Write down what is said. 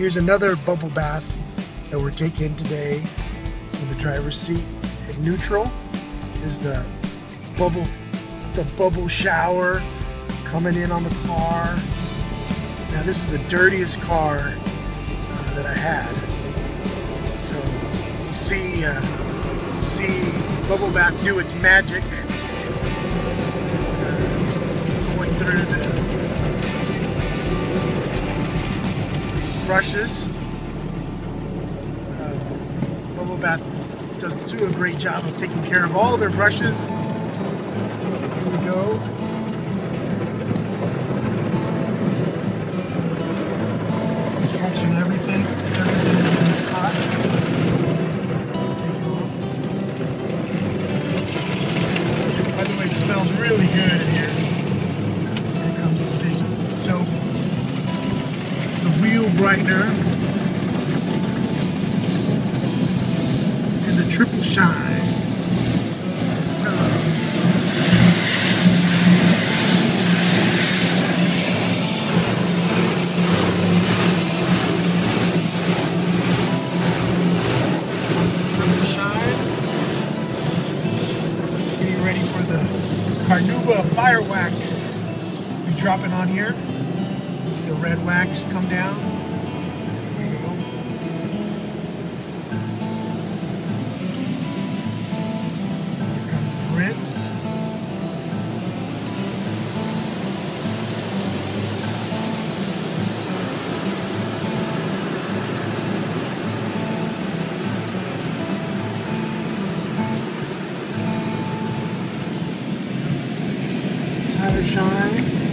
Here's another bubble bath that we're taking today in the driver's seat. At neutral is the bubble shower coming in on the car. Now this is the dirtiest car that I had. So we'll see bubble bath do its magic. Going through these brushes. Bubble bath does do a great job of taking care of all of their brushes. Here we go. Catching everything. Everything's getting caught. By the way, it smells really good in here. Here comes the big soap. The wheel brightener. And the triple shine. CARNAUBA Fire Wax be dropping on here. See the red wax come down. There we go. Here comes the rinse. Tire shine.